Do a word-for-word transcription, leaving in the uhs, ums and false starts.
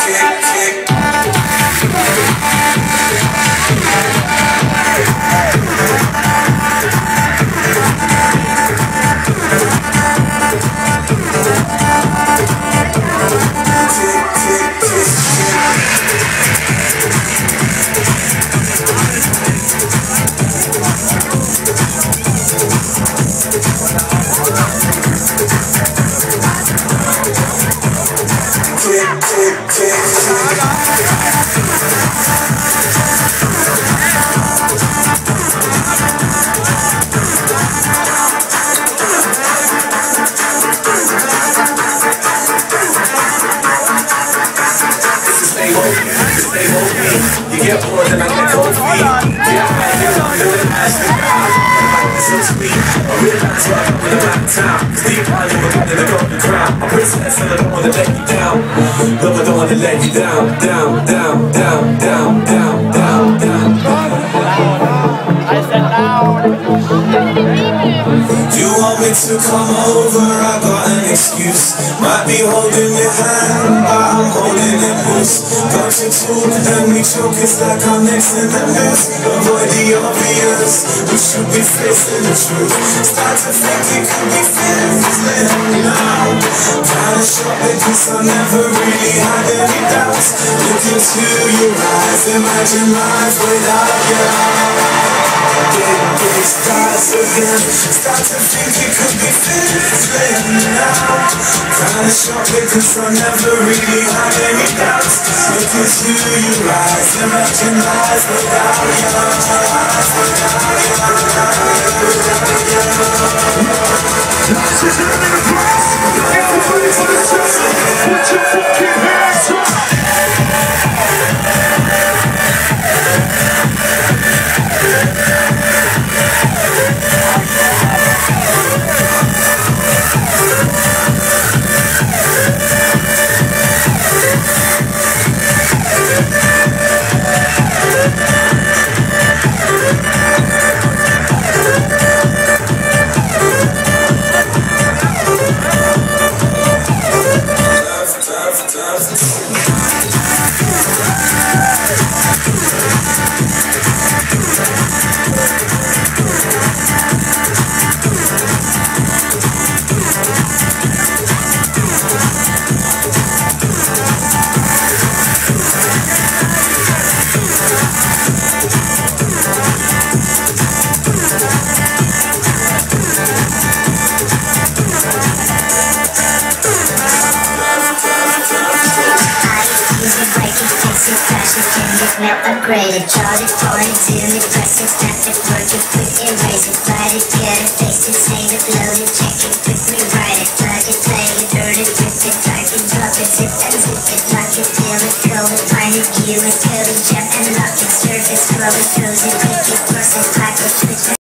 You get more than I get cold feet. Yeah, I hear I'm living fast and down. This is sweet. I realize what I'm in the black town. Deep eyes on the bed of the golden crown. I'm princess and I don't wanna let you down. No, I don't wanna let you down. Down, down, down, down, down, down, down. I said down. You want me to come over? I got an excuse. Might be holding your hand, but I'm holding it loose. Got you talk and we choke, it's like I'm next in the news. Avoid the obvious, we should be facing the truth. Start to think it could be fizzling now. Kinda shocked because I never really had any doubts. Look into your eyes, imagine life without you. Big, big stars again. Start to think it could be fizzling now. Kinda shocked because I never really had any doubts. Look into your eyes, imagine life without you. Life without you. This is your minute class. Everybody to the side. Put your fucking hands up. Now upgraded, charge it, point it to it, press it, snap it, work it, quick erase it, write it, get it, paste it, save it, load it, check it, quick rewrite it, plug it, play it, hurt it, rip it, drag it, drop it, zip and zip it, lock it, fill it, code it, find it, view it, code it, jump and lock it, surface, scroll it, close it, click it, cross it, clack it, switch it.